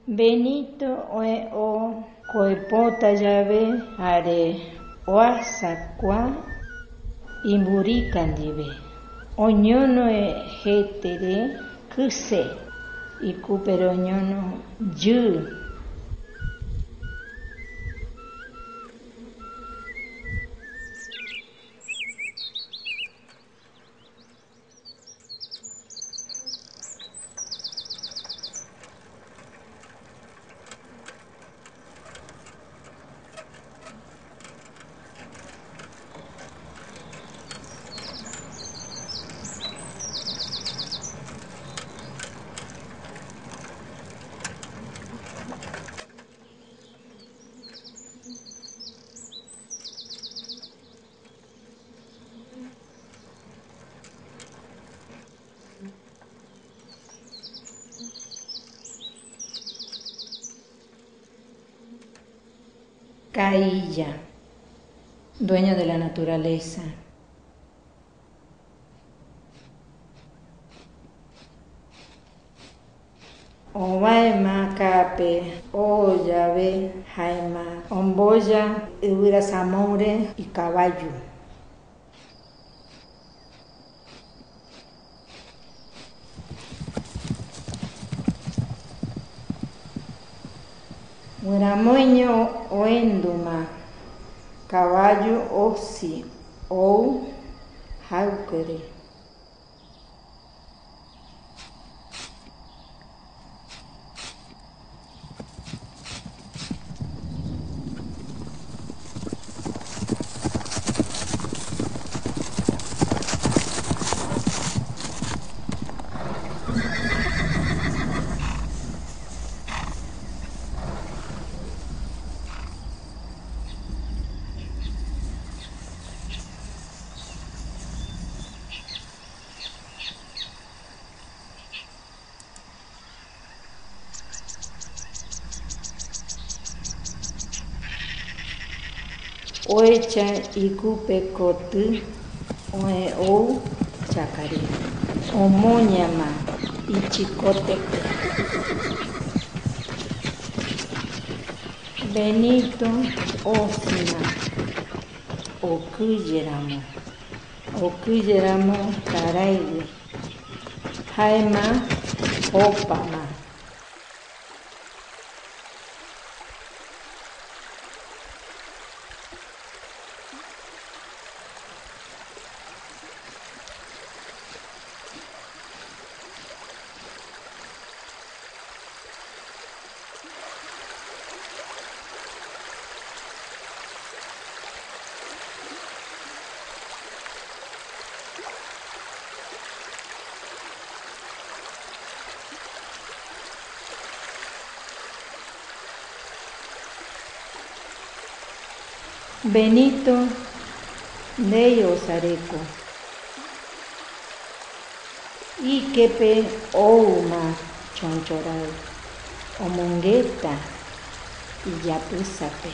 Benito oe o koepota llave are oasakua imburica ndive. Oñono e jetere kuse ikupere oñono yu. Cailla, dueño de la naturaleza. Ovaema cape, llave, jaima, omboya, huira zamore y caballo. Huiramoño oenduma, caballo osi, ou jauquere. Oecha ikupe kotu, oe ou chakari, omoñama ichikotepe. Benito osina, okuyeramo taraigue, jaema opama. Benito de Osareco. Ikepe ouma chonchoral, omongueta y yapusape.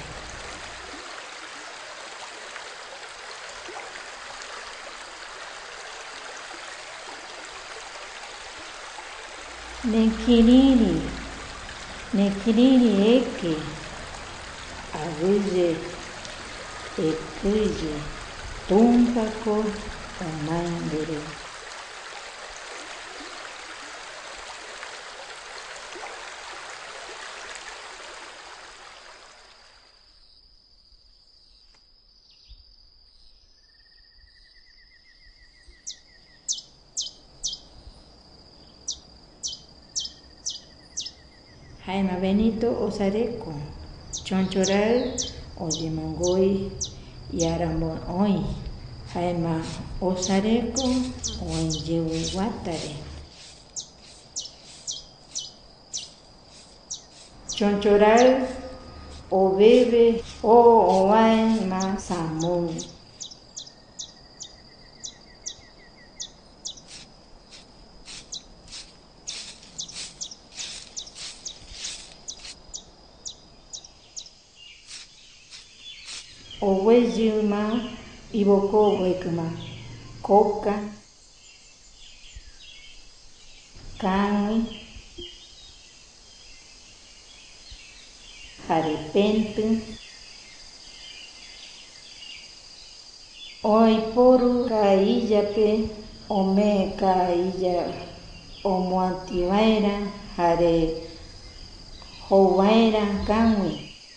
Nekiriri eke, aguye, ekuye, tumpaco, omangere. Jaima Benito Osareco, Chonchoral, Oyemongoy y Aramboy, Jaima Osareco, Oyehuatare. Chonchoral, Obebe, Oaima Samun. Oweyuma, Iboko Wekuma, Coca, Cangui, jarepente, oiporu kaillape ome kailla omoativaera jare jouvaera kangui.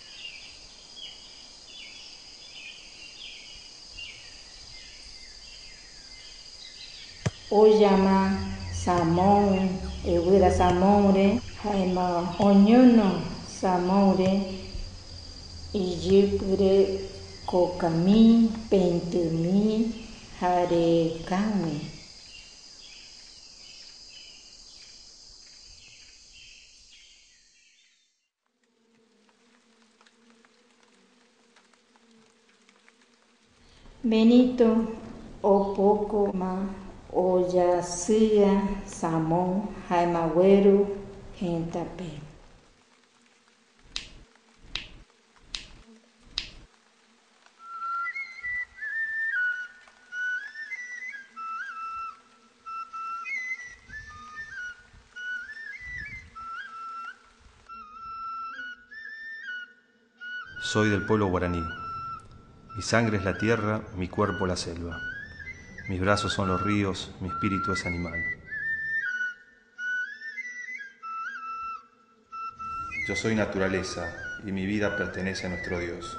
Oyama samón eguera samónre jaema oñono samónre ijypyre kokami peintymi jare kangui. Benito opokoma oyasýa samón jaema guéru hentape. Soy del pueblo guaraní. Mi sangre es la tierra, mi cuerpo la selva. Mis brazos son los ríos, mi espíritu es animal. Yo soy naturaleza y mi vida pertenece a nuestro Dios.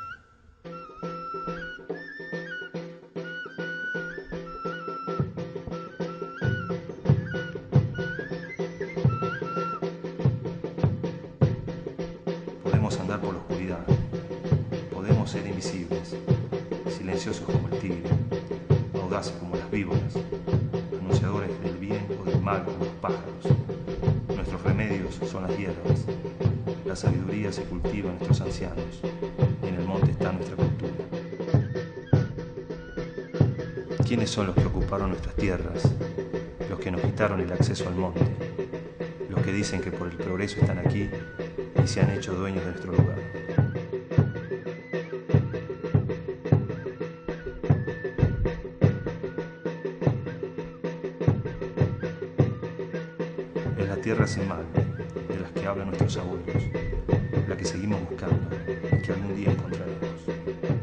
Podemos andar por la oscuridad, podemos ser invisibles, silenciosos como el tigre, audaces como las víboras, anunciadores del bien o del mal como los pájaros. Nuestros remedios son las hierbas, la sabiduría se cultiva en nuestros ancianos, y en el monte está nuestra cultura. ¿Quiénes son los que ocuparon nuestras tierras, los que nos quitaron el acceso al monte, los que dicen que por el progreso están aquí y se han hecho dueños de nuestro lugar? Es la tierra sin mal, de las que hablan nuestros abuelos, la que seguimos buscando y que algún día encontraremos.